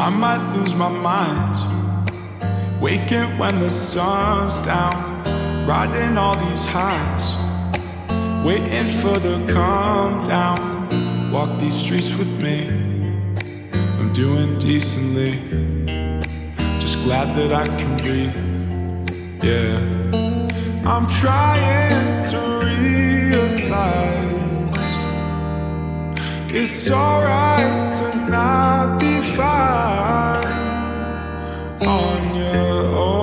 I might lose my mind, waking when the sun's down, riding all these highs, waiting for the come down. Walk these streets with me, I'm doing decently, just glad that I can breathe. Yeah, I'm trying to realize it's alright to not be fine on your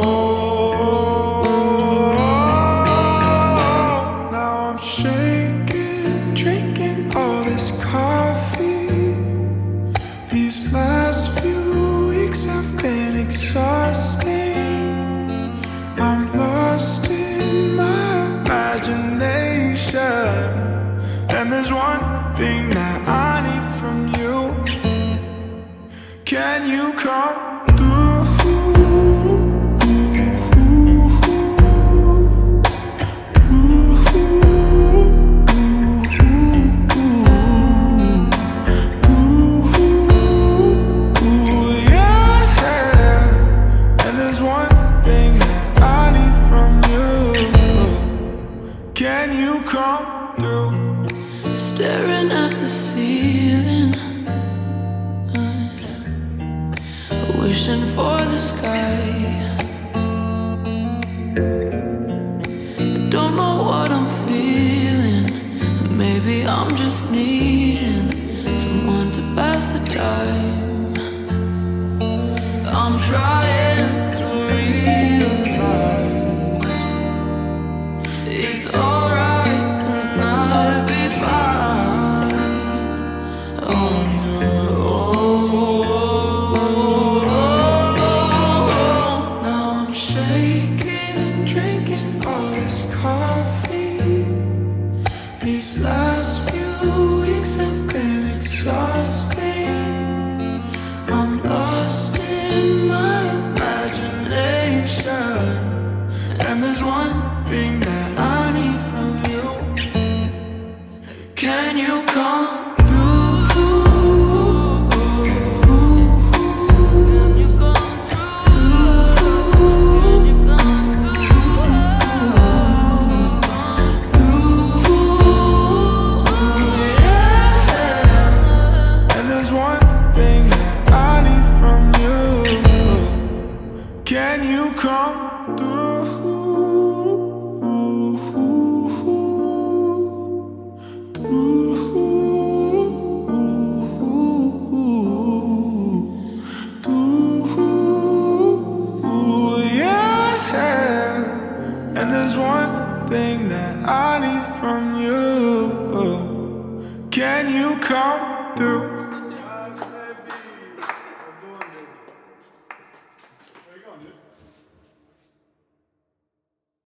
own. Now I'm shaking, drinking all this coffee. These last few weeks have been exhausting. I'm lost in my imagination, and there's one thing that I need from you. Can you come through? Yeah, and there's one thing that I need from you. Can you come through? Staring at the ceiling, wishing for the sky. I don't know what I'm feeling. Maybe I'm just needing someone to pass the time. I'm trying to realize it's alright to not be fine on your own. Now I'm shaking, drinking all this coffee. These last few weeks have been exhausting. I'm lost in my imagination, and there's one thing that I need from you. Can you come through? Can you come through? Yeah. And there's one thing that I need from you. Can you come through? And there's one thing that I need from you. Can you come